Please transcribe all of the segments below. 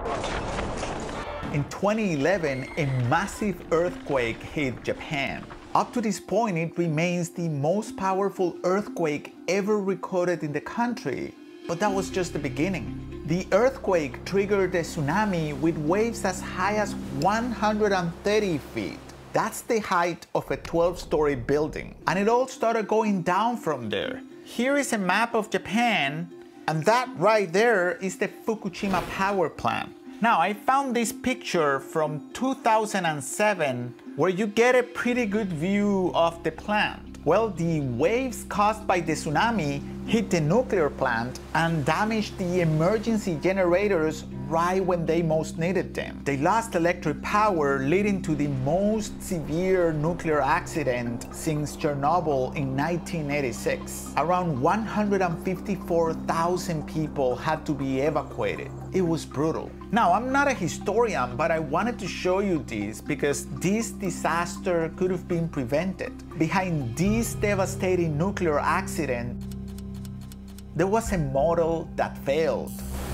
In 2011, a massive earthquake hit Japan. Up to this point, it remains the most powerful earthquake ever recorded in the country, but that was just the beginning. The earthquake triggered a tsunami with waves as high as 130 feet. That's the height of a 12-story building. And it all started going down from there. Here is a map of Japan, and that right there is the Fukushima power plant. Now, I found this picture from 2007 where you get a pretty good view of the plant. Well, the waves caused by the tsunami hit the nuclear plant and damaged the emergency generators right when they most needed them. They lost electric power, leading to the most severe nuclear accident since Chernobyl in 1986. Around 154,000 people had to be evacuated. It was brutal. Now, I'm not a historian, but I wanted to show you this because this disaster could have been prevented. Behind this devastating nuclear accident, there was a model that failed.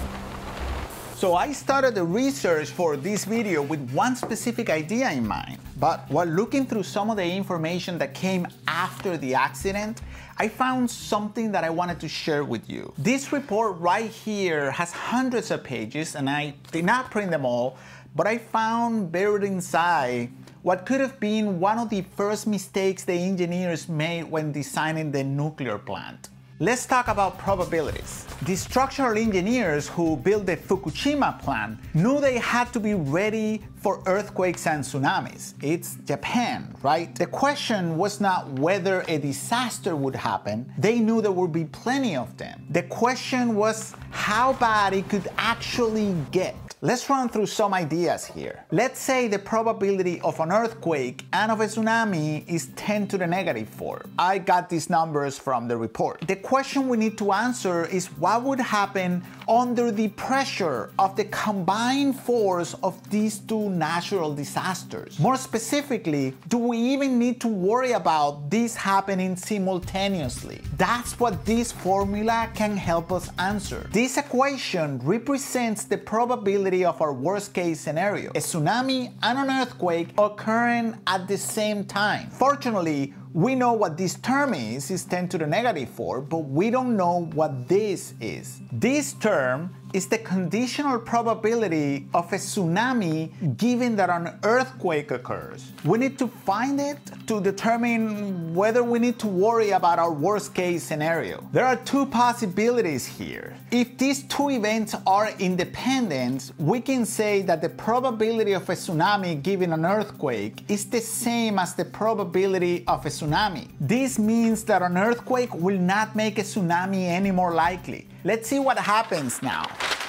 So I started the research for this video with one specific idea in mind. But while looking through some of the information that came after the accident, I found something that I wanted to share with you. This report right here has hundreds of pages, and I did not print them all, but I found buried inside what could have been one of the first mistakes the engineers made when designing the nuclear plant. Let's talk about probabilities. The structural engineers who built the Fukushima plant knew they had to be ready for earthquakes and tsunamis. It's Japan, right? The question was not whether a disaster would happen. They knew there would be plenty of them. The question was how bad it could actually get. Let's run through some ideas here. Let's say the probability of an earthquake and of a tsunami is 10 to the negative 4. I got these numbers from the report. The question we need to answer is what would happen under the pressure of the combined force of these two natural disasters. More specifically, do we even need to worry about this happening simultaneously? That's what this formula can help us answer. This equation represents the probability of our worst case scenario, a tsunami and an earthquake occurring at the same time. Fortunately, we know what this term is 10 to the negative 4, but we don't know what this is. This term is the conditional probability of a tsunami given that an earthquake occurs. We need to find it to determine whether we need to worry about our worst case scenario. There are two possibilities here. If these two events are independent, we can say that the probability of a tsunami given an earthquake is the same as the probability of a tsunami. This means that an earthquake will not make a tsunami any more likely. Let's see what happens now.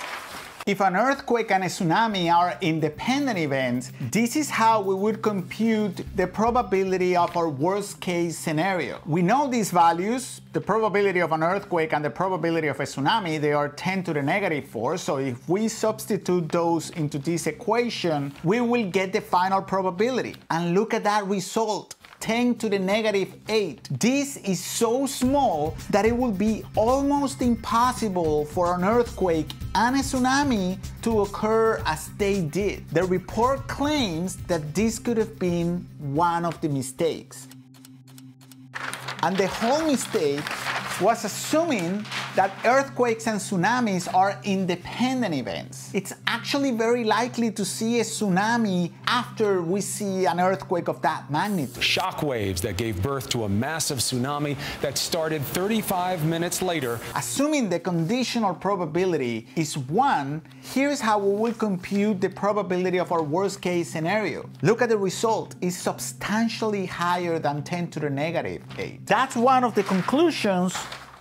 If an earthquake and a tsunami are independent events, this is how we would compute the probability of our worst case scenario. We know these values, the probability of an earthquake and the probability of a tsunami, they are 10 to the negative 4. So if we substitute those into this equation, we will get the final probability. And look at that result. 10 to the negative 8. This is so small that it will be almost impossible for an earthquake and a tsunami to occur as they did. The report claims that this could have been one of the mistakes. And the whole mistake was assuming that earthquakes and tsunamis are independent events. It's actually very likely to see a tsunami after we see an earthquake of that magnitude. Shockwaves that gave birth to a massive tsunami that started 35 minutes later. Assuming the conditional probability is 1, here's how we will compute the probability of our worst case scenario. Look at the result. It's substantially higher than 10 to the negative 8. That's one of the conclusions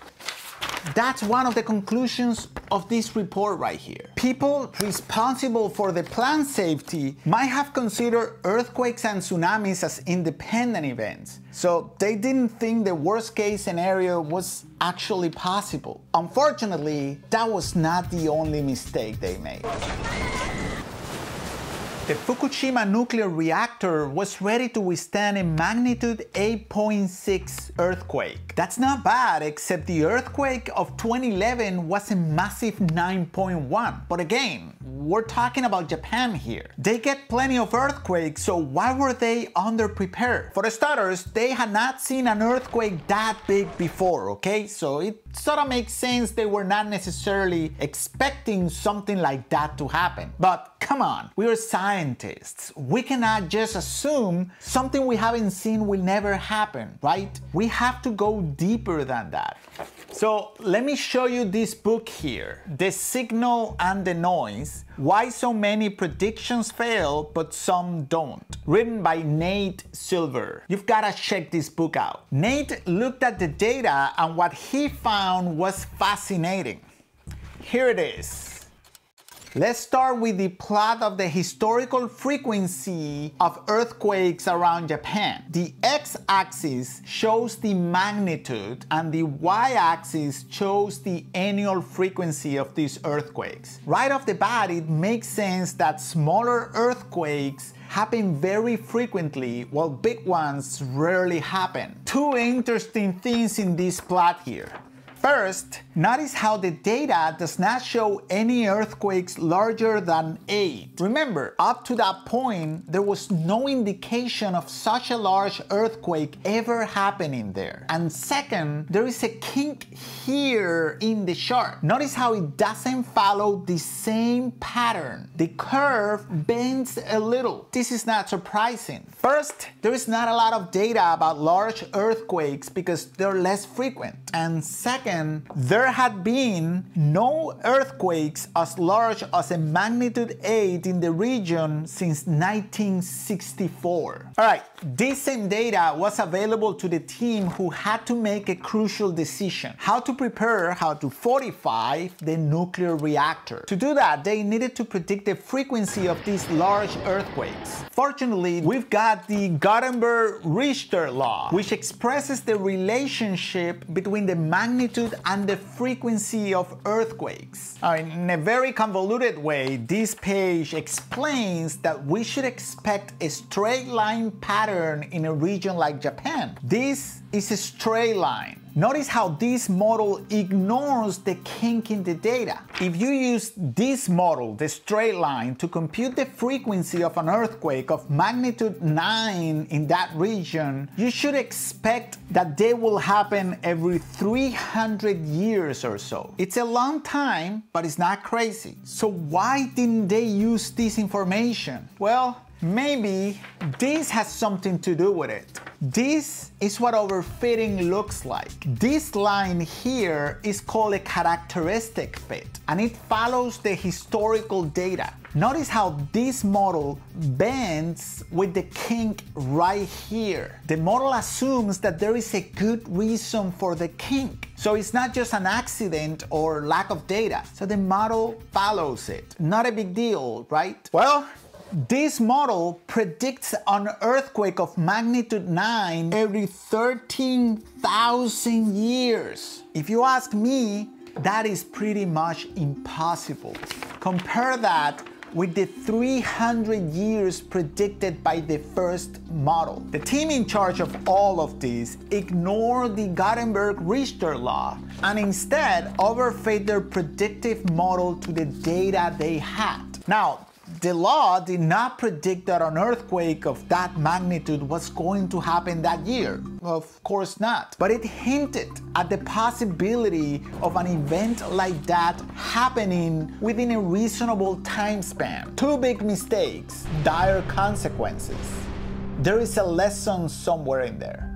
of this report right here. People responsible for the plant safety might have considered earthquakes and tsunamis as independent events. So they didn't think the worst case scenario was actually possible. Unfortunately, that was not the only mistake they made. The Fukushima nuclear reactor was ready to withstand a magnitude 8.6 earthquake. That's not bad, except the earthquake of 2011 was a massive 9.1. But again, we're talking about Japan here. They get plenty of earthquakes, so why were they underprepared? For starters, they had not seen an earthquake that big before, okay? So it sort of makes sense they were not necessarily expecting something like that to happen. But come on, we are scientists. We cannot just assume something we haven't seen will never happen, right? We have to go deeper than that. So let me show you this book here, The Signal and the Noise, Why So Many Predictions Fail But Some Don't, written by Nate Silver. You've got to check this book out. Nate looked at the data and what he found was fascinating. Here it is. Let's start with the plot of the historical frequency of earthquakes around Japan. The x-axis shows the magnitude and the y-axis shows the annual frequency of these earthquakes. Right off the bat, it makes sense that smaller earthquakes happen very frequently while big ones rarely happen. Two interesting things in this plot here. First, notice how the data does not show any earthquakes larger than 8. Remember, up to that point, there was no indication of such a large earthquake ever happening there. And second, there is a kink here in the chart. Notice how it doesn't follow the same pattern. The curve bends a little. This is not surprising. First, there is not a lot of data about large earthquakes because they're less frequent. And second, there had been no earthquakes as large as a magnitude 8 in the region since 1964. Alright, this same data was available to the team who had to make a crucial decision: how to prepare, how to fortify the nuclear reactor. To do that, they needed to predict the frequency of these large earthquakes. Fortunately, we've got the Gutenberg-Richter law, which expresses the relationship between the magnitude and the frequency of earthquakes. In a very convoluted way, this page explains that we should expect a straight line pattern in a region like Japan. This is a straight line. Notice how this model ignores the kink in the data. If you use this model, the straight line, to compute the frequency of an earthquake of magnitude 9 in that region, you should expect that they will happen every 300 years or so. It's a long time, but it's not crazy. So why didn't they use this information? Well, maybe this has something to do with it. This is what overfitting looks like. This line here is called a characteristic fit, and it follows the historical data. Notice how this model bends with the kink right here. The model assumes that there is a good reason for the kink. So it's not just an accident or lack of data. So the model follows it. Not a big deal, right? Well, this model predicts an earthquake of magnitude 9 every 13,000 years. If you ask me, that is pretty much impossible. Compare that with the 300 years predicted by the first model. The team in charge of all of this ignored the Gutenberg-Richter law and instead overfit their predictive model to the data they had. Now, the law did not predict that an earthquake of that magnitude was going to happen that year. Of course not. But it hinted at the possibility of an event like that happening within a reasonable time span. Two big mistakes, dire consequences. There is a lesson somewhere in there.